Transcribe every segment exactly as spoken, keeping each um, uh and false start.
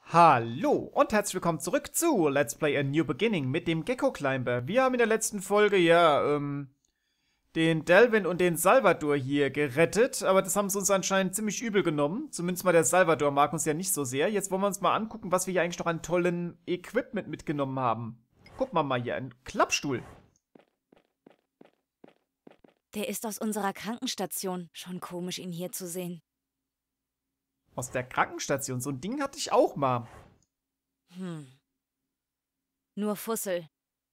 Hallo und herzlich willkommen zurück zu Let's Play A New Beginning mit dem Gecko Climber. Wir haben in der letzten Folge ja, ähm, den Delvin und den Salvador hier gerettet, aber das haben sie uns anscheinend ziemlich übel genommen. Zumindest mal der Salvador mag uns ja nicht so sehr. Jetzt wollen wir uns mal angucken, was wir hier eigentlich noch an tollen Equipment mitgenommen haben. Guck mal mal hier, ein Klappstuhl. Der ist aus unserer Krankenstation. Schon komisch, ihn hier zu sehen. Aus der Krankenstation, so ein Ding hatte ich auch mal. Hm. Nur Fussel.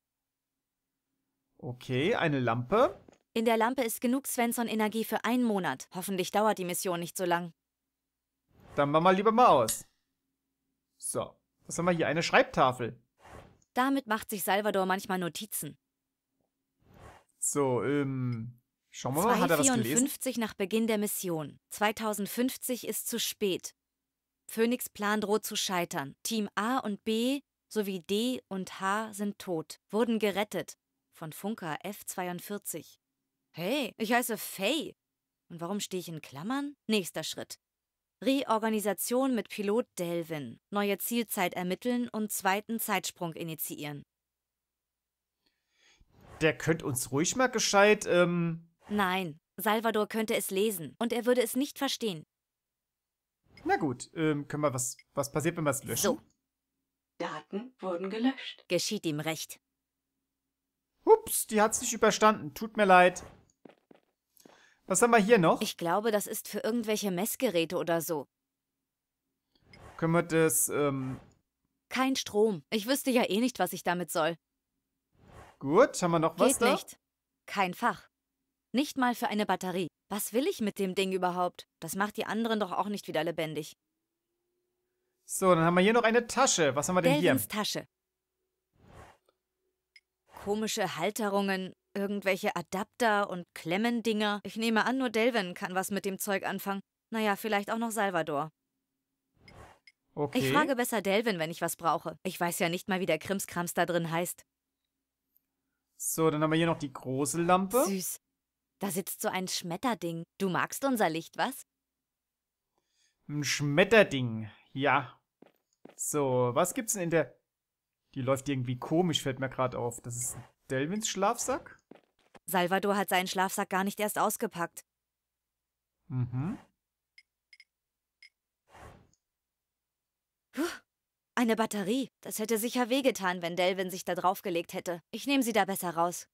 Okay, eine Lampe. In der Lampe ist genug Svensson-Energie für einen Monat. Hoffentlich dauert die Mission nicht so lang. Dann machen wir lieber mal aus. So, was haben wir hier? Eine Schreibtafel. Damit macht sich Salvador manchmal Notizen. So, ähm, schauen wir mal, hat er was gelesen? zweihundertvierundfünfzig nach Beginn der Mission. zweitausendfünfzig ist zu spät. Phoenix Plan droht zu scheitern. Team A und B sowie D und H sind tot. Wurden gerettet. Von Funker F zweiundvierzig. Hey, ich heiße Faye. Und warum stehe ich in Klammern? Nächster Schritt. Reorganisation mit Pilot Delvin. Neue Zielzeit ermitteln und zweiten Zeitsprung initiieren. Der könnte uns ruhig mal gescheit, ähm... Nein, Salvador könnte es lesen und er würde es nicht verstehen. Na gut, ähm, können wir was... Was passiert, wenn wir es löschen? So. Daten wurden gelöscht. Geschieht ihm recht. Ups, die hat's nicht überstanden. Tut mir leid. Was haben wir hier noch? Ich glaube, das ist für irgendwelche Messgeräte oder so. Können wir das, ähm... Kein Strom. Ich wüsste ja eh nicht, was ich damit soll. Gut, haben wir noch was Geht da? nicht. Kein Fach. Nicht mal für eine Batterie. Was will ich mit dem Ding überhaupt? Das macht die anderen doch auch nicht wieder lebendig. So, dann haben wir hier noch eine Tasche. Was haben wir denn hier? Delvins Tasche. Komische Halterungen, irgendwelche Adapter und Klemmendinger. Ich nehme an, nur Delvin kann was mit dem Zeug anfangen. Naja, vielleicht auch noch Salvador. Okay. Ich frage besser Delvin, wenn ich was brauche. Ich weiß ja nicht mal, wie der Krimskrams da drin heißt. So, dann haben wir hier noch die große Lampe. Süß. Da sitzt so ein Schmetterding. Du magst unser Licht, was? Ein Schmetterding. Ja. So, was gibt's denn in der... Die läuft irgendwie komisch, fällt mir gerade auf. Das ist Delvins Schlafsack? Salvador hat seinen Schlafsack gar nicht erst ausgepackt. Mhm. Puh, eine Batterie. Das hätte sicher wehgetan, wenn Delvin sich da draufgelegt hätte. Ich nehme sie da besser raus.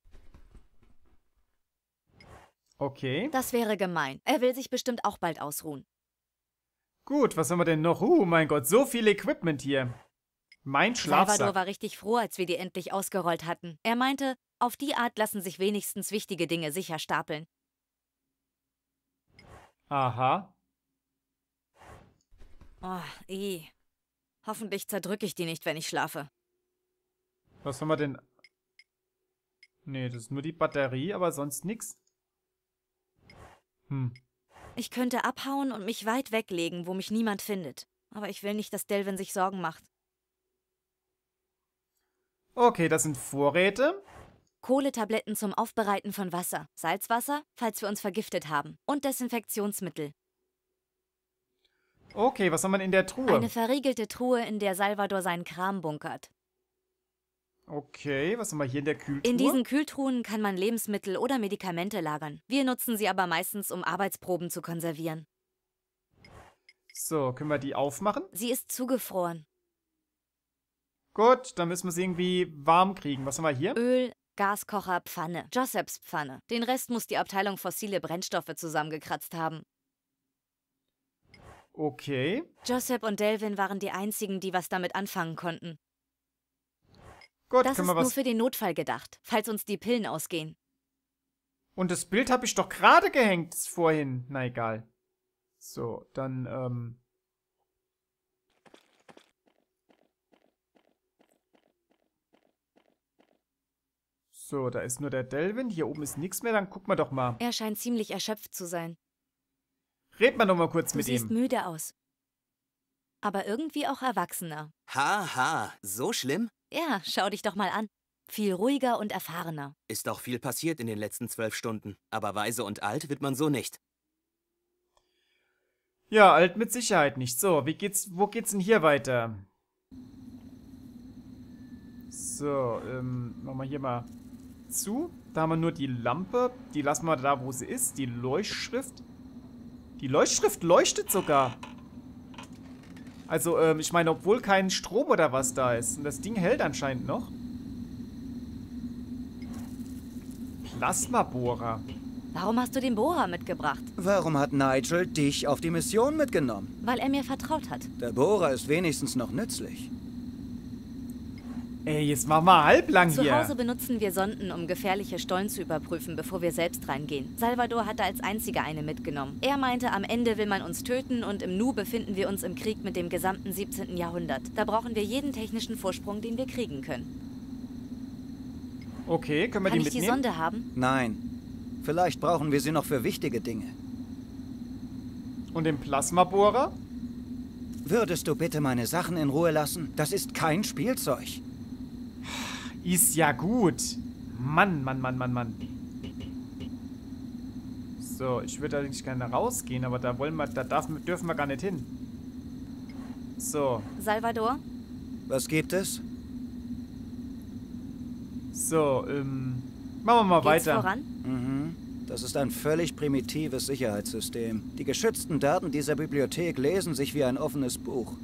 Okay. Das wäre gemein. Er will sich bestimmt auch bald ausruhen. Gut, was haben wir denn noch? Uh, mein Gott, so viel Equipment hier. Mein Schlafsack. Salvador war richtig froh, als wir die endlich ausgerollt hatten. Er meinte, auf die Art lassen sich wenigstens wichtige Dinge sicher stapeln. Aha. Oh, eh. Hoffentlich zerdrücke ich die nicht, wenn ich schlafe. Was haben wir denn? Nee, das ist nur die Batterie, aber sonst nix. Hm. Ich könnte abhauen und mich weit weglegen, wo mich niemand findet. Aber ich will nicht, dass Delvin sich Sorgen macht. Okay, das sind Vorräte. Kohletabletten zum Aufbereiten von Wasser, Salzwasser, falls wir uns vergiftet haben, und Desinfektionsmittel. Okay, was haben wir in der Truhe? Eine verriegelte Truhe, in der Salvador seinen Kram bunkert. Okay, was haben wir hier in der Kühltruhe? In diesen Kühltruhen kann man Lebensmittel oder Medikamente lagern. Wir nutzen sie aber meistens, um Arbeitsproben zu konservieren. So, können wir die aufmachen? Sie ist zugefroren. Gut, dann müssen wir sie irgendwie warm kriegen. Was haben wir hier? Öl, Gaskocher, Pfanne, Josephs Pfanne. Den Rest muss die Abteilung fossile Brennstoffe zusammengekratzt haben. Okay. Joseph und Delvin waren die einzigen, die was damit anfangen konnten. Gut, Das ist können wir nur was... für den Notfall gedacht, falls uns die Pillen ausgehen. Und das Bild habe ich doch gerade gehängt vorhin. Na egal. So, dann, ähm... So, da ist nur der Delvin. Hier oben ist nichts mehr. Dann gucken wir doch mal. Er scheint ziemlich erschöpft zu sein. Red mal noch mal kurz Du mit siehst ihm. müde aus. Aber irgendwie auch erwachsener. Haha, so schlimm? Ja, schau dich doch mal an. Viel ruhiger und erfahrener. Ist doch viel passiert in den letzten zwölf Stunden. Aber weise und alt wird man so nicht. Ja, alt mit Sicherheit nicht. So, wie geht's, wo geht's denn hier weiter? So, ähm, machen wir hier mal zu. Da haben wir nur die Lampe. Die lassen wir da, wo sie ist. Die Leuchtschrift. Die Leuchtschrift leuchtet sogar. Also, ähm, ich meine, obwohl kein Strom oder was da ist. Und das Ding hält anscheinend noch. Plasmabohrer. Warum hast du den Bohrer mitgebracht? Warum hat Nigel dich auf die Mission mitgenommen? Weil er mir vertraut hat. Der Bohrer ist wenigstens noch nützlich. Ey, jetzt mach mal halblang Zu hier. Hause benutzen wir Sonden, um gefährliche Stollen zu überprüfen, bevor wir selbst reingehen. Salvador hatte als einziger eine mitgenommen. Er meinte, am Ende will man uns töten und im Nu befinden wir uns im Krieg mit dem gesamten siebzehnten Jahrhundert. Da brauchen wir jeden technischen Vorsprung, den wir kriegen können. Okay, können wir Kann die ich die mitnehmen? Sonde haben? Nein. Vielleicht brauchen wir sie noch für wichtige Dinge. Und den Plasmabohrer? Würdest du bitte meine Sachen in Ruhe lassen? Das ist kein Spielzeug. Ist ja gut. Mann, Mann, Mann, Mann, Mann. So, ich würde eigentlich gerne rausgehen, aber da wollen wir, da darf, dürfen wir gar nicht hin. So, Salvador? Was gibt es? so, ähm, machen wir mal Geht's weiter. voran? Mhm. Das ist ein völlig primitives Sicherheitssystem. Die geschützten Daten dieser Bibliothek lesen sich wie ein offenes Buch.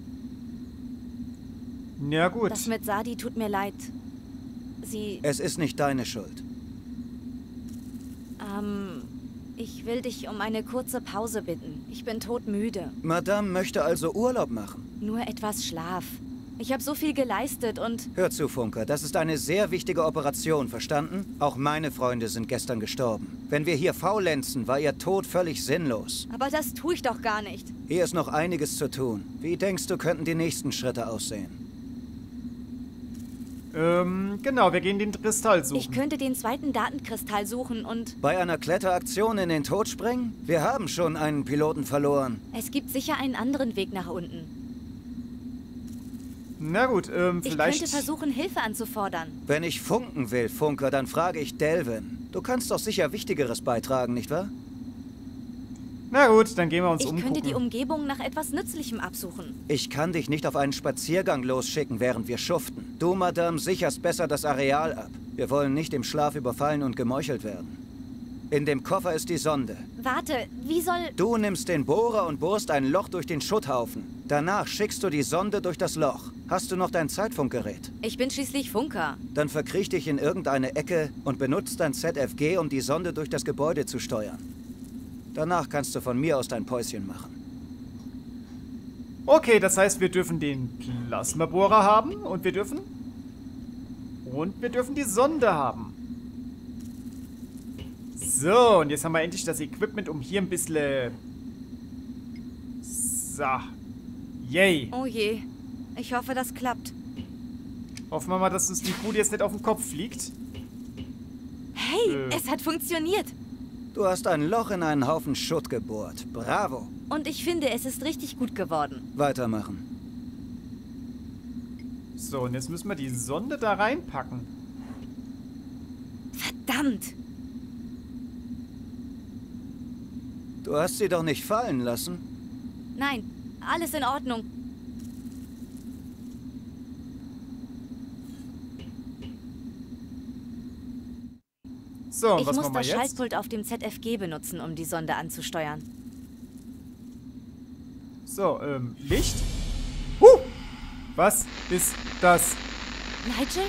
Ja gut. Das mit Sadi tut mir leid. Sie, Es ist nicht deine Schuld. ähm, ich will dich um eine kurze Pause bitten. Ich bin todmüde. Madame möchte also Urlaub machen. Nur etwas Schlaf. Ich habe so viel geleistet und... Hör zu, Funker, das ist eine sehr wichtige Operation, verstanden? Auch meine Freunde sind gestern gestorben. Wenn wir hier faulenzen, war ihr Tod völlig sinnlos. Aber das tue ich doch gar nicht. Hier ist noch einiges zu tun. Wie denkst du, könnten die nächsten Schritte aussehen? Ähm, genau, wir gehen den Kristall suchen. Ich könnte den zweiten Datenkristall suchen und... Bei einer Kletteraktion in den Tod springen? Wir haben schon einen Piloten verloren. Es gibt sicher einen anderen Weg nach unten. Na gut, ähm, Ich vielleicht... könnte versuchen, Hilfe anzufordern. Wenn ich funken will, Funker, dann frage ich Delvin. Du kannst doch sicher Wichtigeres beitragen, nicht wahr? Na gut, dann gehen wir uns Ich umgucken. könnte die Umgebung nach etwas Nützlichem absuchen. Ich kann dich nicht auf einen Spaziergang losschicken, während wir schuften. Du, Madame, sicherst besser das Areal ab. Wir wollen nicht im Schlaf überfallen und gemeuchelt werden. In dem Koffer ist die Sonde. Warte, wie soll... Du nimmst den Bohrer und bohrst ein Loch durch den Schutthaufen. Danach schickst du die Sonde durch das Loch. Hast du noch dein Zeitfunkgerät? Ich bin schließlich Funker. Dann verkriech dich in irgendeine Ecke und benutzt dein Z F G, um die Sonde durch das Gebäude zu steuern. Danach kannst du von mir aus dein Päuschen machen. Okay, das heißt, wir dürfen den Plasmabohrer haben und wir dürfen... Und wir dürfen die Sonde haben. So, und jetzt haben wir endlich das Equipment, um hier ein bisschen... So. Yay. Oh je. Ich hoffe, das klappt. Hoffen wir mal, dass uns die Kuh jetzt nicht auf den Kopf fliegt. Hey, Äh. es hat funktioniert. Du hast ein Loch in einen Haufen Schutt gebohrt. Bravo. Und ich finde, es ist richtig gut geworden. Weitermachen. So, und jetzt müssen wir die Sonde da reinpacken. Verdammt. Du hast sie doch nicht fallen lassen. Nein, alles in Ordnung. So, und Ich was muss machen wir das jetzt? Schaltpult auf dem Z F G benutzen, um die Sonde anzusteuern. So, ähm, Licht. Huh! Was ist das? Nigel?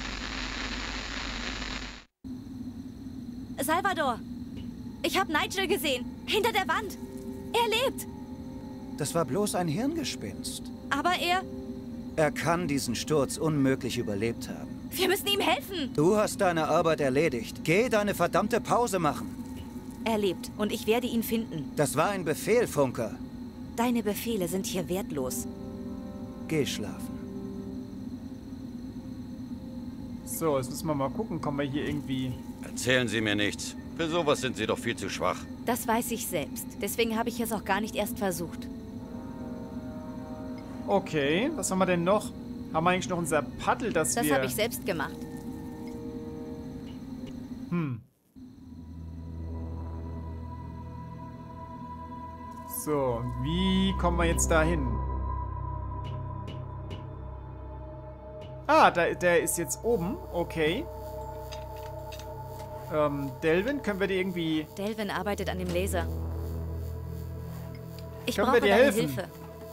Salvador! Ich habe Nigel gesehen! Hinter der Wand! Er lebt! Das war bloß ein Hirngespinst. Aber er... Er kann diesen Sturz unmöglich überlebt haben. Wir müssen ihm helfen! Du hast deine Arbeit erledigt. Geh deine verdammte Pause machen. Er lebt und ich werde ihn finden. Das war ein Befehl, Funker. Deine Befehle sind hier wertlos. Geh schlafen. So, jetzt müssen wir mal gucken. Kommen wir hier irgendwie... Erzählen Sie mir nichts. Für sowas sind Sie doch viel zu schwach. Das weiß ich selbst. Deswegen habe ich es auch gar nicht erst versucht. Okay, was haben wir denn noch? Haben wir eigentlich noch unser Paddel, das, Das wir... habe ich selbst gemacht. Hm. So, wie kommen wir jetzt da hin? Ah, da, der ist jetzt oben. Okay. Ähm, Delvin, können wir dir irgendwie... Delvin arbeitet an dem Laser. Ich Können brauche wir dir deine helfen? Hilfe.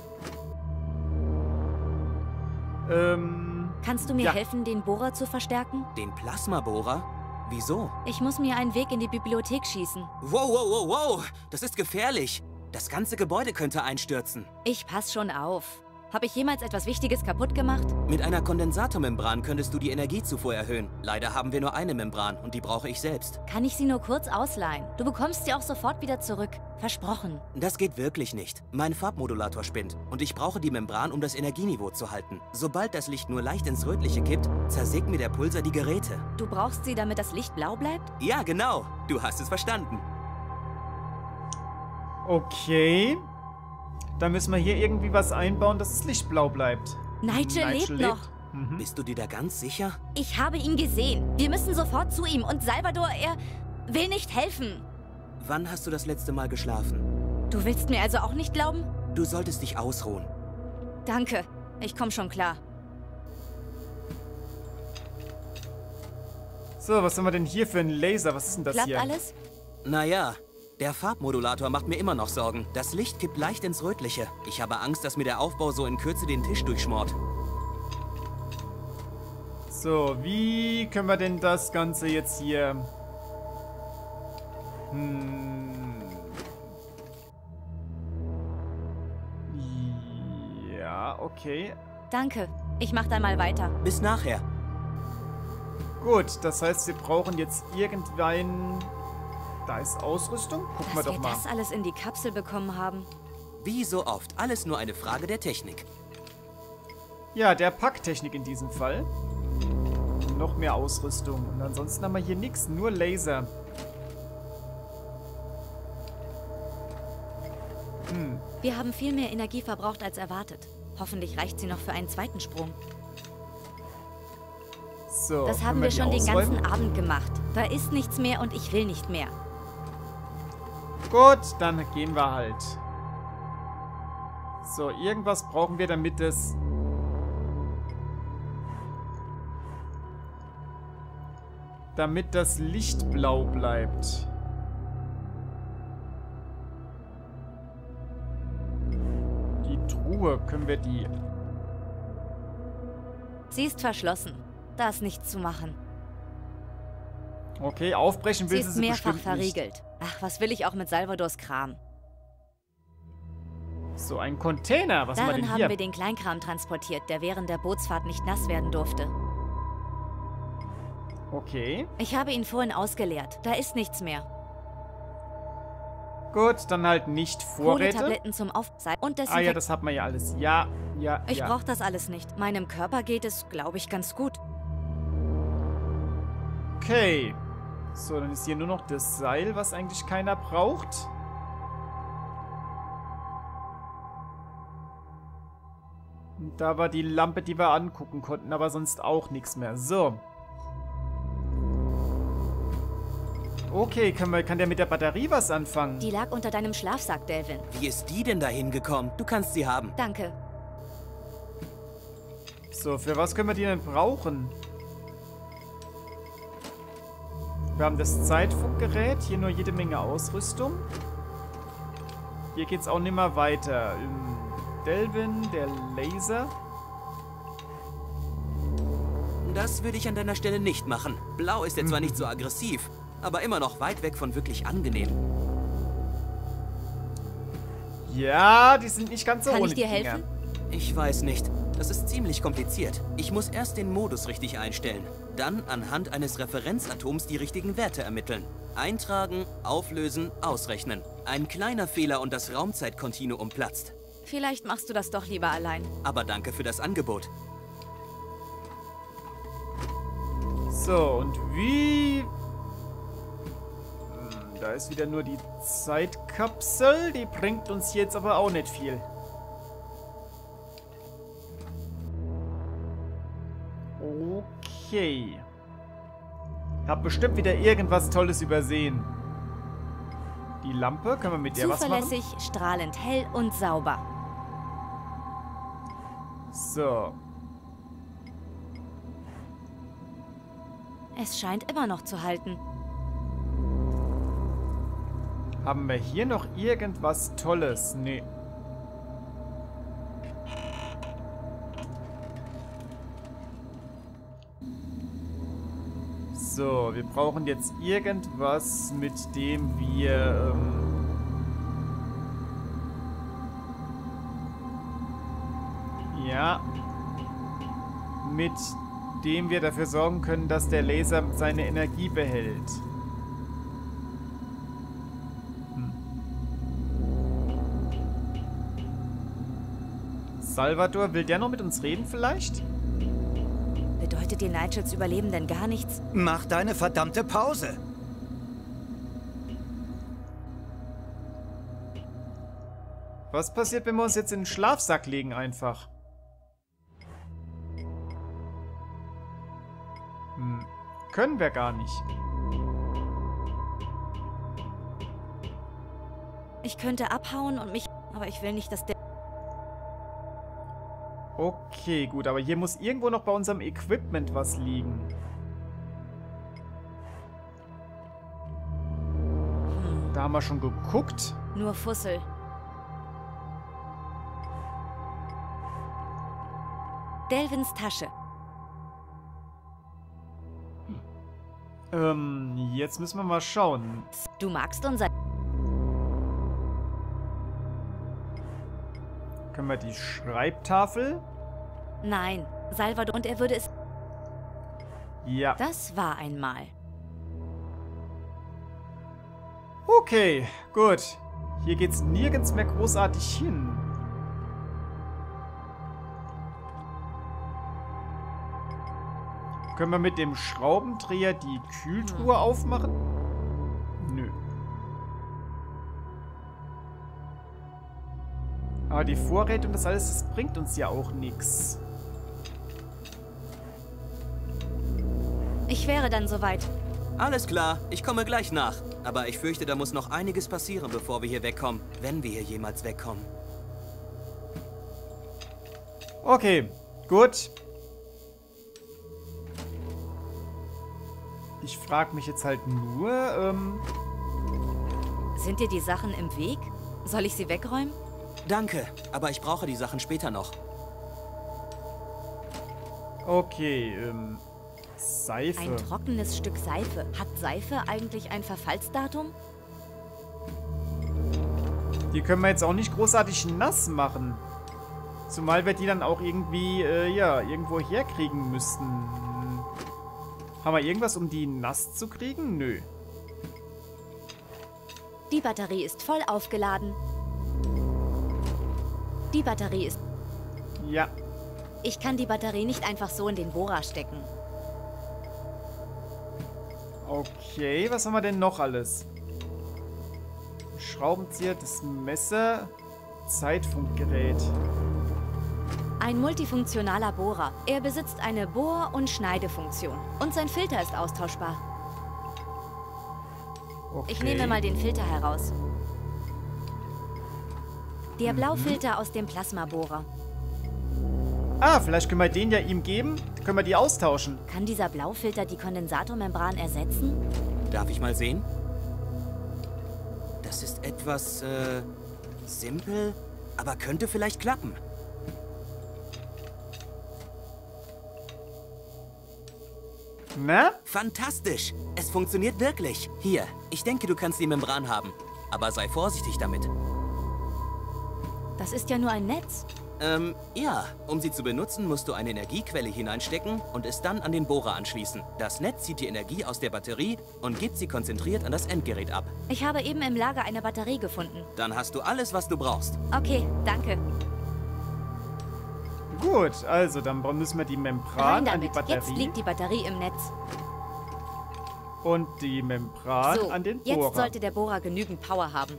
Ähm... Kannst du mir Ja. helfen, den Bohrer zu verstärken? Den Plasmabohrer? Wieso? Ich muss mir einen Weg in die Bibliothek schießen. Wow, wow, wow, wow! Das ist gefährlich! Das ganze Gebäude könnte einstürzen. Ich pass schon auf. Habe ich jemals etwas Wichtiges kaputt gemacht? Mit einer Kondensatormembran könntest du die Energiezufuhr erhöhen. Leider haben wir nur eine Membran und die brauche ich selbst. Kann ich sie nur kurz ausleihen? Du bekommst sie auch sofort wieder zurück. Versprochen. Das geht wirklich nicht. Mein Farbmodulator spinnt und ich brauche die Membran, um das Energieniveau zu halten. Sobald das Licht nur leicht ins Rötliche kippt, zersägt mir der Pulsar die Geräte. Du brauchst sie, damit das Licht blau bleibt? Ja, genau. Du hast es verstanden. Okay. Da müssen wir hier irgendwie was einbauen, dass das Licht blau bleibt. Nigel lebt noch. Mhm. Bist du dir da ganz sicher? Ich habe ihn gesehen. Wir müssen sofort zu ihm. Und Salvador, er will nicht helfen. Wann hast du das letzte Mal geschlafen? Du willst mir also auch nicht glauben? Du solltest dich ausruhen. Danke. Ich komme schon klar. So, was haben wir denn hier für einen Laser? Was ist denn das Klappt hier? alles? Naja, der Farbmodulator macht mir immer noch Sorgen. Das Licht kippt leicht ins Rötliche. Ich habe Angst, dass mir der Aufbau so in Kürze den Tisch durchschmort. So, wie können wir denn das Ganze jetzt hier... Hm... Ja, okay. Danke. Ich mach dann mal weiter. Bis nachher. Gut, das heißt, wir brauchen jetzt irgendein... Da ist Ausrüstung. Gucken wir Dass doch wir mal. das alles in die Kapsel bekommen haben. Wie so oft, alles nur eine Frage der Technik. Ja, der Packtechnik in diesem Fall. Noch mehr Ausrüstung. Und ansonsten haben wir hier nichts, nur Laser. Hm. Wir haben viel mehr Energie verbraucht als erwartet. Hoffentlich reicht sie noch für einen zweiten Sprung. So, Das können haben wir die schon den ausräumen? ganzen Abend gemacht. Da ist nichts mehr und ich will nicht mehr. Gut, dann gehen wir halt. So, irgendwas brauchen wir, damit es... Damit das Licht blau bleibt. Die Truhe, können wir die... Sie ist verschlossen. Da ist nichts zu machen. Okay, aufbrechen Sie will sie ist sie mehrfach bestimmt nicht. verriegelt. Ach, was will ich auch mit Salvadors Kram? So, ein Container. Was haben wir Darin denn haben hier? wir den Kleinkram transportiert, der während der Bootsfahrt nicht nass werden durfte. Okay. Ich habe ihn vorhin ausgeleert. Da ist nichts mehr. Gut, dann halt nicht Vorräte. Kohletabletten zum Aufsei und Ah ja, Desinfekt. das hat man ja alles. Ja, ja, Ich ja. brauche das alles nicht. Meinem Körper geht es, glaube ich, ganz gut. Okay. So, dann ist hier nur noch das Seil, was eigentlich keiner braucht. Und da war die Lampe, die wir angucken konnten, aber sonst auch nichts mehr. So. Okay, kann, man, kann der mit der Batterie was anfangen? Die lag unter deinem Schlafsack, Delvin. Wie ist die denn da hingekommen? Du kannst sie haben. Danke. So, für was können wir die denn brauchen? Wir haben das Zeitfunkgerät, hier nur jede Menge Ausrüstung. Hier geht's auch nicht mehr weiter. Ähm, Delvin, der Laser. Das würde ich an deiner Stelle nicht machen. Blau ist ja zwar nicht so aggressiv, aber immer noch weit weg von wirklich angenehm. Ja, die sind nicht ganz so Kann ohne ich dir die Dinger. helfen? Ich weiß nicht. Das ist ziemlich kompliziert. Ich muss erst den Modus richtig einstellen. Dann anhand eines Referenzatoms die richtigen Werte ermitteln. Eintragen, auflösen, ausrechnen. Ein kleiner Fehler und das Raumzeitkontinuum platzt. Vielleicht machst du das doch lieber allein. Aber danke für das Angebot. So, und wie... Hm, da ist wieder nur die Zeitkapsel. Die bringt uns jetzt aber auch nicht viel. Okay. Hab bestimmt wieder irgendwas Tolles übersehen. Die Lampe, können wir mit der was machen? Zuverlässig, strahlend hell und sauber. So. Es scheint immer noch zu halten. Haben wir hier noch irgendwas Tolles? Nee. So, wir brauchen jetzt irgendwas, mit dem wir... Ähm ja. Mit dem wir dafür sorgen können, dass der Laser seine Energie behält. Hm. Salvador, will der noch mit uns reden vielleicht? Bedeutet den Nigels Überleben denn gar nichts? Mach deine verdammte Pause! Was passiert, wenn wir uns jetzt in den Schlafsack legen einfach? Hm. Können wir gar nicht. Ich könnte abhauen und mich... Aber ich will nicht, dass der... Okay, gut, aber hier muss irgendwo noch bei unserem Equipment was liegen. Hm. Da haben wir schon geguckt. Nur Fussel. Delvins Tasche. Ähm, jetzt müssen wir mal schauen. Du magst unser... Können wir die Schreibtafel? Nein, Salvador und er würde es... Ja. Das war einmal. Okay, gut. Hier geht's nirgends mehr großartig hin. Können wir mit dem Schraubendreher die Kühltruhe aufmachen? Nö. Aber die Vorräte und das alles, das bringt uns ja auch nichts. Ich wäre dann soweit. Alles klar, ich komme gleich nach. Aber ich fürchte, da muss noch einiges passieren, bevor wir hier wegkommen. Wenn wir hier jemals wegkommen. Okay, gut. Ich frage mich jetzt halt nur, ähm... Sind dir die Sachen im Weg? Soll ich sie wegräumen? Danke, aber ich brauche die Sachen später noch. Okay, ähm... Seife. Ein trockenes Stück Seife. Hat Seife eigentlich ein Verfallsdatum? Die können wir jetzt auch nicht großartig nass machen. Zumal wir die dann auch irgendwie, äh, ja, irgendwo herkriegen müssten. Haben wir irgendwas, um die nass zu kriegen? Nö. Die Batterie ist voll aufgeladen. Die Batterie ist... Ja. Ich kann die Batterie nicht einfach so in den Bohrer stecken. Okay, was haben wir denn noch alles? Schraubenzieher, das Messer, Zeitfunkgerät. Ein multifunktionaler Bohrer. Er besitzt eine Bohr- und Schneidefunktion. Und sein Filter ist austauschbar. Okay. Ich nehme mal den Filter heraus. Der Blaufilter aus dem Plasmabohrer. Ah, vielleicht können wir den ja ihm geben. Können wir die austauschen. Kann dieser Blaufilter die Kondensatormembran ersetzen? Darf ich mal sehen? Das ist etwas, äh, simpel, aber könnte vielleicht klappen. Na? Fantastisch! Es funktioniert wirklich. Hier, ich denke, du kannst die Membran haben. Aber sei vorsichtig damit. Das ist ja nur ein Netz. Ähm, ja. Um sie zu benutzen, musst du eine Energiequelle hineinstecken und es dann an den Bohrer anschließen. Das Netz zieht die Energie aus der Batterie und gibt sie konzentriert an das Endgerät ab. Ich habe eben im Lager eine Batterie gefunden. Dann hast du alles, was du brauchst. Okay, danke. Gut, also dann müssen wir die Membran Rein an die damit. Batterie Jetzt liegt die Batterie im Netz. und die Membran So, an den jetzt Bohrer. sollte der Bohrer genügend Power haben.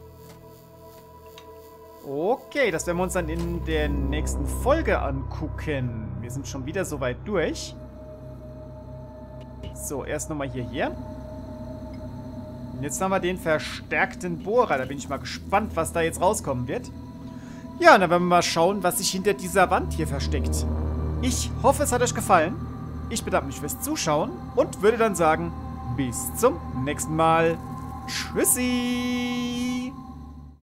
Okay, das werden wir uns dann in der nächsten Folge angucken. Wir sind schon wieder so weit durch. So, erst nochmal hierher. Und jetzt haben wir den verstärkten Bohrer. Da bin ich mal gespannt, was da jetzt rauskommen wird. Ja, dann werden wir mal schauen, was sich hinter dieser Wand hier versteckt. Ich hoffe, es hat euch gefallen. Ich bedanke mich fürs Zuschauen und würde dann sagen, bis zum nächsten Mal. Tschüssi!